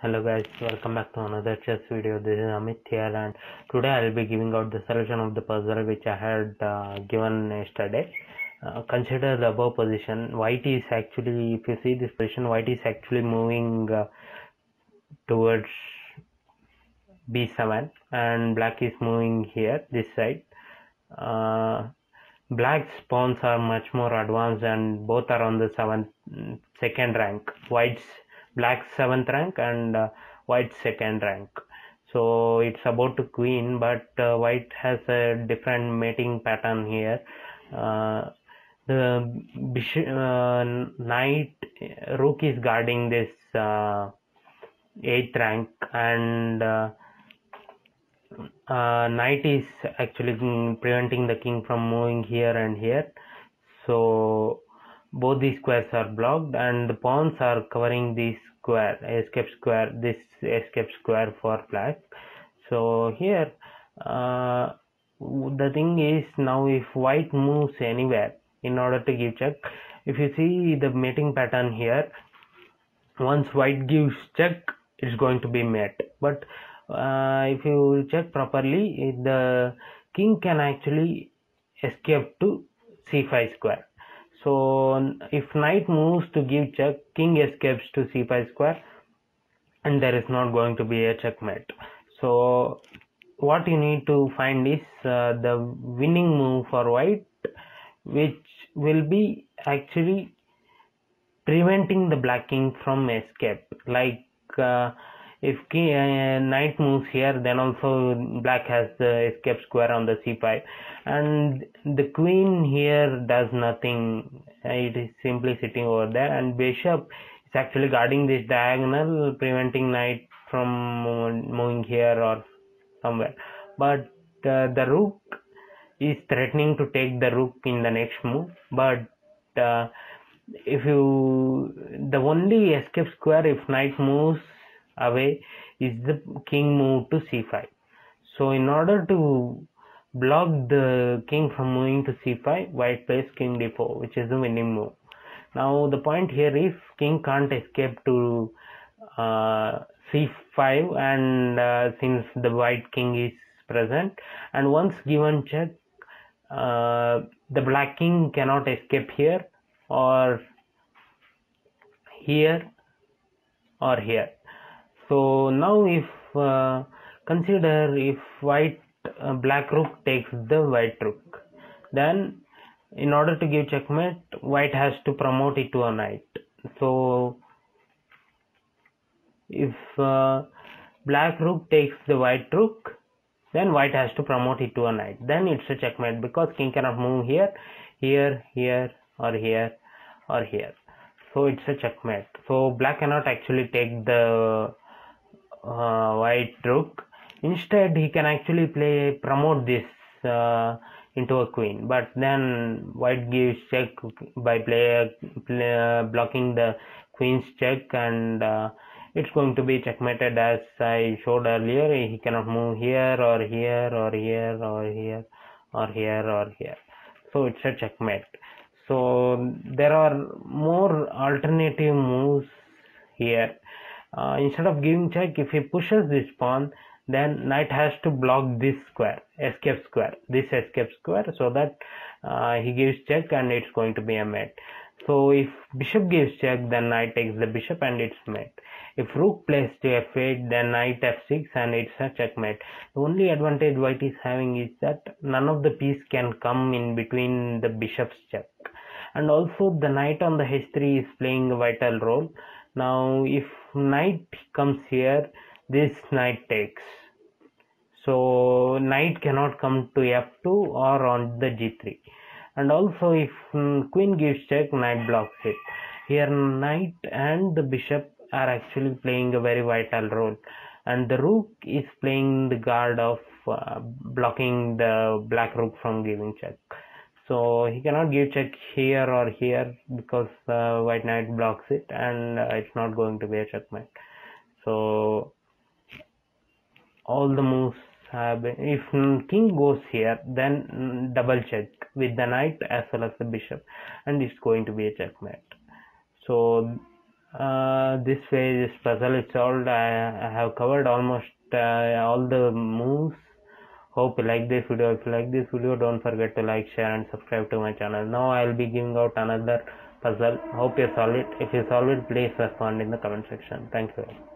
Hello guys, welcome back to another chess video. This is Amit here, and today I'll be giving out the solution of the puzzle which I had given yesterday. Consider the above position. White is actually, if you see this position, white is actually moving towards b7 and black is moving here this side. Black's pawns are much more advanced and both are on the second rank. Black's 7th rank and white's 2nd rank. So it's about to queen, but white has a different mating pattern here. The bishop, knight, rook is guarding this 8th rank, and knight is actually preventing the king from moving here and here. So both these squares are blocked and the pawns are covering this escape square for black. So here the thing is, now if white moves anywhere in order to give check, if you see the mating pattern here, once white gives check, it's going to be mate. But if you check properly, the king can actually escape to c5 square. So if knight moves to give check, king escapes to c5 square and there is not going to be a checkmate. So what you need to find is the winning move for white, which will be actually preventing the black king from escape. Like if knight moves here, then also black has the escape square on the c5, and the queen here does nothing. It is simply sitting over there, and bishop is actually guarding this diagonal, preventing knight from moving here or somewhere. But the rook is threatening to take the rook in the next move. But if the only escape square if knight moves away is the king move to c5. So in order to block the king from moving to c5, white plays king d4, which is the winning move. Now the point here is king can't escape to c5, and since the white king is present, and once given check, the black king cannot escape here or here or here. So now if consider if black rook takes the white rook, then in order to give checkmate, white has to promote it to a knight. So if black rook takes the white rook, then white has to promote it to a knight. Then it's a checkmate because king cannot move here, here, here, or here, or here. So it's a checkmate. So black cannot actually take the white rook. Instead, he can actually promote this into a queen. But then white gives check by blocking the queen's check, and it's going to be checkmated as I showed earlier. He cannot move here or here or here or here or here or here. So it's a checkmate. So there are more alternative moves here. Instead of giving check, if he pushes this pawn, then knight has to block this escape square, so that he gives check and it's going to be a mate. So if bishop gives check, then knight takes the bishop and it's mate. If rook plays to f8, then knight f6 and it's a checkmate. The only advantage white is having is that none of the piece can come in between the bishop's check, and also the knight on the h3 is playing a vital role. Now if knight comes here, this knight takes, so knight cannot come to f2 or on the g3. And also if queen gives check, knight blocks it. Here knight and the bishop are actually playing a very vital role, and the rook is playing the guard of blocking the black rook from giving check. So he cannot give check here or here because white knight blocks it, and it's not going to be a checkmate. So all the moves have been, if king goes here, then double check with the knight as well as the bishop, and it's going to be a checkmate. So This way this puzzle is solved. I have covered almost all the moves. Hope you like this video. If you like this video, don't forget to like, share and subscribe to my channel. Now I will be giving out another puzzle. Hope you solve it. If you solve it, please respond in the comment section. Thank you.